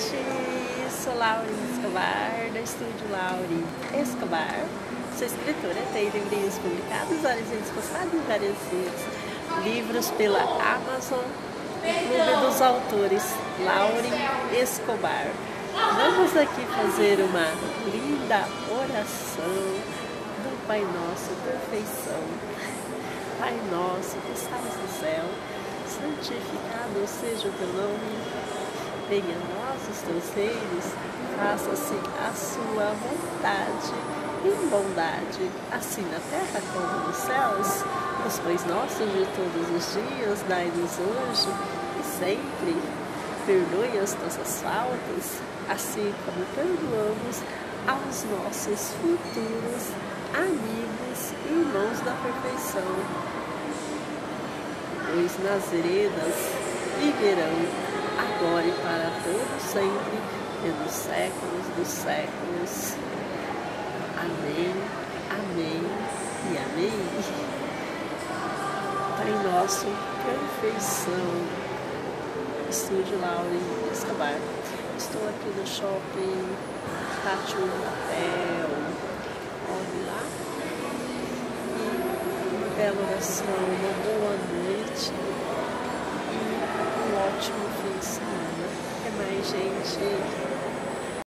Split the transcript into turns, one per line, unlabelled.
gente! Sou Lauri Escobar, do estúdio Lauri Escobar. Sou escritora, tenho livrinhos publicados, vários vídeos postados em vários livros pela Amazon, o Clube dos Autores Lauri Escobar. Vamos aqui fazer uma linda oração do Pai Nosso, Perfeição. Pai Nosso, que estás no céu, santificado seja o teu nome. Venha a nós os teus reinos, faça-se a sua vontade em bondade, assim na terra como nos céus. Os pães nossos de todos os dias, dai-nos hoje e sempre. Perdoe as nossas faltas, assim como perdoamos aos nossos futuros amigos e irmãos da perfeição. Pois nas veredas viverão agora e para todos sempre, pelos séculos dos séculos. Amém, amém e amém. Pai Nosso, Perfeição, estúdio Lauri Escobar. Estou aqui no shopping Pátio Batel. Olhe lá. E uma bela oração, uma boa noite e um ótimo fim de semana. Até mais, gente.